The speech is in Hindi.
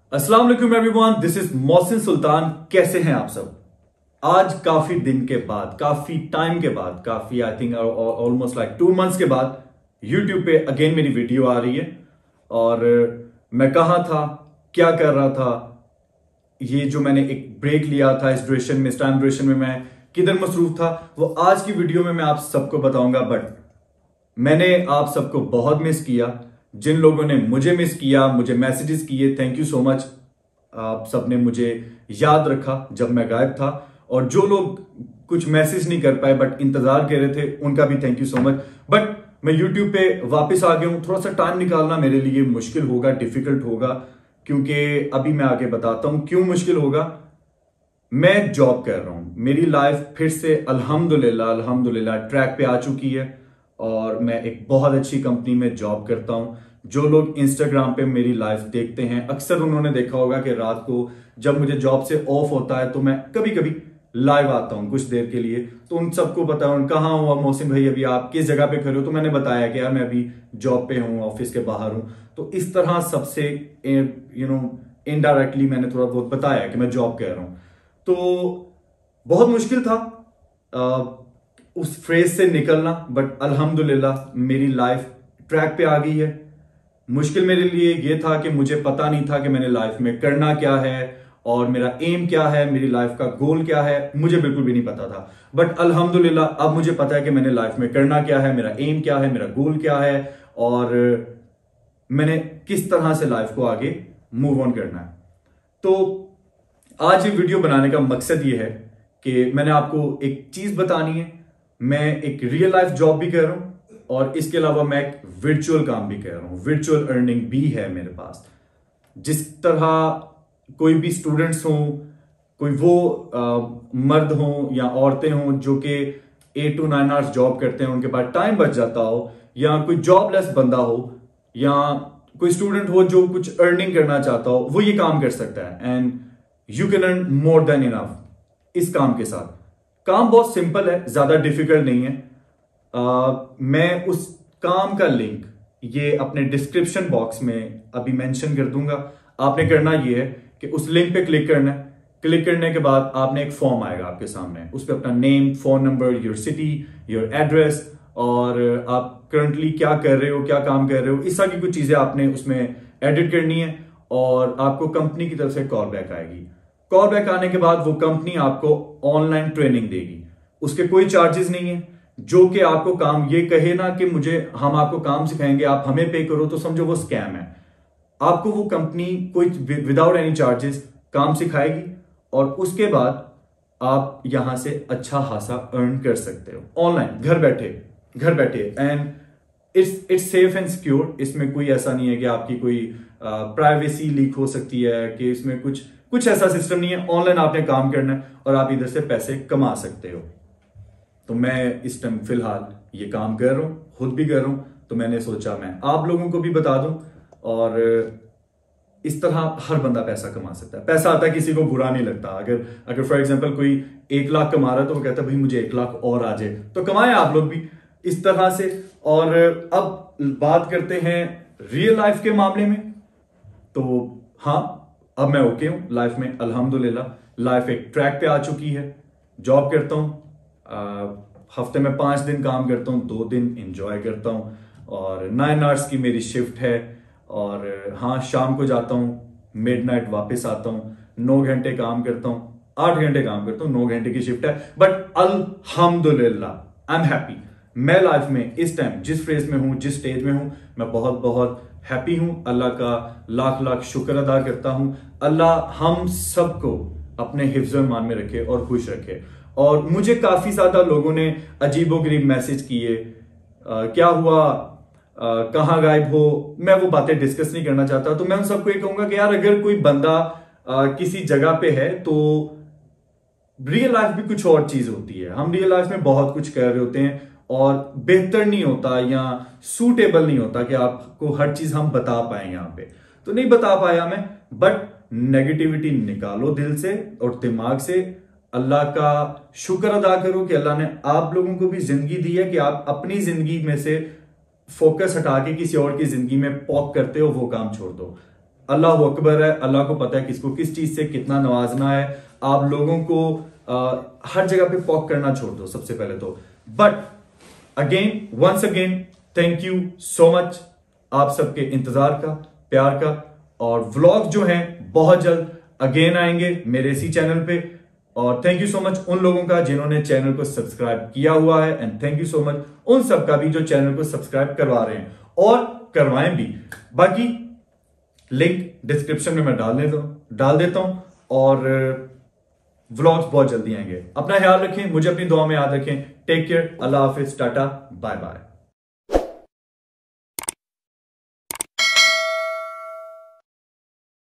अस्सलाम वालेकुम everyone, this is Mohsin Sultan. कैसे हैं आप सब? आज काफी दिन के बाद, काफी टाइम के बाद, काफी I think almost like 2 months के बाद यूट्यूब पे अगेन मेरी वीडियो आ रही है। और मैं कहाँ था, क्या कर रहा था, ये जो मैंने एक ब्रेक लिया था इस ड्यूरेशन में, इस टाइम ड्यूरेशन में मैं किधर मसरूफ था, वो आज की वीडियो में मैं आप सबको बताऊंगा। बट मैंने आप सबको बहुत मिस किया। जिन लोगों ने मुझे मिस किया, मुझे मैसेजेस किए, थैंक यू सो मच। आप सबने मुझे याद रखा जब मैं गायब था। और जो लोग कुछ मैसेज नहीं कर पाए बट इंतजार कर रहे थे, उनका भी thank you so much. But मैं यूट्यूब पे वापस आ गया हूं। थोड़ा सा टाइम निकालना मेरे लिए मुश्किल होगा, डिफिकल्ट होगा, क्योंकि अभी मैं आगे बताता हूं क्यों मुश्किल होगा। मैं जॉब कर रहा हूं, मेरी लाइफ फिर से अल्हम्दुलिल्लाह अल्हम्दुलिल्लाह ट्रैक पे आ चुकी है। और मैं एक बहुत अच्छी कंपनी में जॉब करता हूं। जो लोग इंस्टाग्राम पे मेरी लाइफ देखते हैं, अक्सर उन्होंने देखा होगा कि रात को जब मुझे जॉब से ऑफ होता है तो मैं कभी कभी लाइव आता हूं कुछ देर के लिए। तो उन सबको पता है कहाँ हुआ मोहसिन भाई, अभी आप किस जगह पे खड़े हो। तो मैंने बताया कि यार मैं अभी जॉब पे हूं, ऑफिस के बाहर हूं। तो इस तरह सबसे इनडायरेक्टली मैंने थोड़ा बहुत बताया कि मैं जॉब कर रहा हूं। तो बहुत मुश्किल था उस फ्रेज से निकलना, बट अल्हम्दुलिल्लाह मेरी लाइफ ट्रैक पे आ गई है। मुश्किल मेरे लिए ये था कि मुझे पता नहीं था कि मैंने लाइफ में करना क्या है और मेरा एम क्या है, मेरी लाइफ का गोल क्या है, मुझे बिल्कुल भी नहीं पता था। बट अल्हम्दुलिल्लाह अब मुझे पता है कि मैंने लाइफ में करना क्या है, मेरा एम क्या है, मेरा गोल क्या है, और मैंने किस तरह से लाइफ को आगे मूव ऑन करना है। तो आज ये वीडियो बनाने का मकसद ये है कि मैंने आपको एक चीज बतानी है। मैं एक रियल लाइफ जॉब भी कर रहा हूं और इसके अलावा मैं एक वर्चुअल काम भी कर रहा हूं, वर्चुअल अर्निंग भी है मेरे पास। जिस तरह कोई भी स्टूडेंट्स हों, कोई वो मर्द हों या औरतें हों जो कि 8 to 9 आवर्स जॉब करते हैं, उनके पास टाइम बच जाता हो, या कोई जॉबलेस बंदा हो, या कोई स्टूडेंट हो जो कुछ अर्निंग करना चाहता हो, वो ये काम कर सकता है। And you can earn more than enough इस काम के साथ। काम बहुत सिंपल है, ज्यादा डिफिकल्ट नहीं है। मैं उस काम का लिंक ये अपने डिस्क्रिप्शन बॉक्स में अभी मेंशन कर दूंगा। आपने करना ये है कि उस लिंक पे क्लिक करना है। क्लिक करने के बाद आपने एक फॉर्म आएगा आपके सामने, उस पर अपना name, phone number, your city, your address, और आप करंटली क्या कर रहे हो, क्या काम कर रहे हो, इस तरह की कुछ चीजें आपने उसमें एडिट करनी है। और आपको कंपनी की तरफ से कॉल बैक आएगी। कॉल बैक आने के बाद वो कंपनी आपको ऑनलाइन ट्रेनिंग देगी। उसके कोई चार्जेस नहीं है। जो कि आपको काम ये कहे ना कि हम आपको काम सिखाएंगे, आप हमें पे करो, तो समझो वो स्कैम है। आपको वो कंपनी कोई विदाउट एनी चार्जेस काम सिखाएगी और उसके बाद आप यहां से अच्छा खासा अर्न कर सकते हो ऑनलाइन, घर बैठे। And it's safe and secure. इसमें कोई ऐसा नहीं है कि आपकी कोई प्राइवेसी लीक हो सकती है, कि इसमें कुछ ऐसा सिस्टम नहीं है। ऑनलाइन आपने काम करना है और आप इधर से पैसे कमा सकते हो। तो मैं इस टाइम फिलहाल ये काम कर रहा हूं, खुद भी कर रहा हूं। तो मैंने सोचा मैं आप लोगों को भी बता दूं। और इस तरह हर बंदा पैसा कमा सकता है। पैसा आता है, किसी को बुरा नहीं लगता। अगर फॉर एग्जांपल कोई 1 लाख कमा रहा है तो वो कहता है भाई मुझे 1 लाख और आ जाए, तो कमाए आप लोग भी इस तरह से। और अब बात करते हैं रियल लाइफ के मामले में। तो हाँ, अब मैं ओके हूं लाइफ में, अल्हम्दुलिल्लाह। लाइफ एक ट्रैक पे आ चुकी है। जॉब करता हूं, हफ्ते में 5 दिन काम करता हूं, 2 दिन एंजॉय करता हूं। और 9 आवर्स की मेरी शिफ्ट है। और हाँ, शाम को जाता हूं, मिडनाइट वापस आता हूं, 9 घंटे काम करता हूं, 8 घंटे काम करता हूं, 9 घंटे की शिफ्ट है। बट अल्हम्दुलिल्लाह आई एम हैप्पी। मैं लाइफ में इस टाइम जिस फेज में हूं, जिस स्टेज में हूं, मैं बहुत बहुत हैप्पी हूं। अल्लाह का लाख लाख शुक्र अदा करता हूं। अल्लाह हम सबको अपने हिफ्ज़ ईमान में रखे और खुश रखे। और मुझे काफी ज्यादा लोगों ने अजीबोगरीब मैसेज किए, क्या हुआ, कहां गायब हो। मैं वो बातें डिस्कस नहीं करना चाहता। तो मैं उन सबको ये कहूंगा कि यार अगर कोई बंदा किसी जगह पे है तो रियल लाइफ भी कुछ और चीज होती है। हम रियल लाइफ में बहुत कुछ कर रहे होते हैं और बेहतर नहीं होता या सूटेबल नहीं होता कि आपको हर चीज हम बता पाए यहां पे। तो नहीं बता पाया मैं, बट नेगेटिविटी निकालो दिल से और दिमाग से। अल्लाह का शुक्र अदा करो कि अल्लाह ने आप लोगों को भी जिंदगी दी है कि आप अपनी जिंदगी में से फोकस हटा के किसी और की जिंदगी में पॉक करते हो, वो काम छोड़ दो। अल्लाह अकबर है, अल्लाह को पता है किसको किस चीज से कितना नवाजना है। आप लोगों को हर जगह पे पॉक करना छोड़ दो सबसे पहले तो। But again once again thank you so much आप सबके इंतजार का, प्यार का। और व्लॉग जो हैं बहुत जल्द अगेन आएंगे मेरे इसी चैनल पे। और थैंक यू सो मच उन लोगों का जिन्होंने चैनल को सब्सक्राइब किया हुआ है, and thank you so much उन सब का भी जो चैनल को सब्सक्राइब करवा रहे हैं और करवाएं भी। बाकी लिंक डिस्क्रिप्शन में मैं डाल देता हूं और व्लॉग्स बहुत जल्दी आएंगे। अपना ख्याल रखें, मुझे अपनी दुआ में याद रखें। टेक केयर, अल्लाह हाफिज, टाटा, बाय बाय।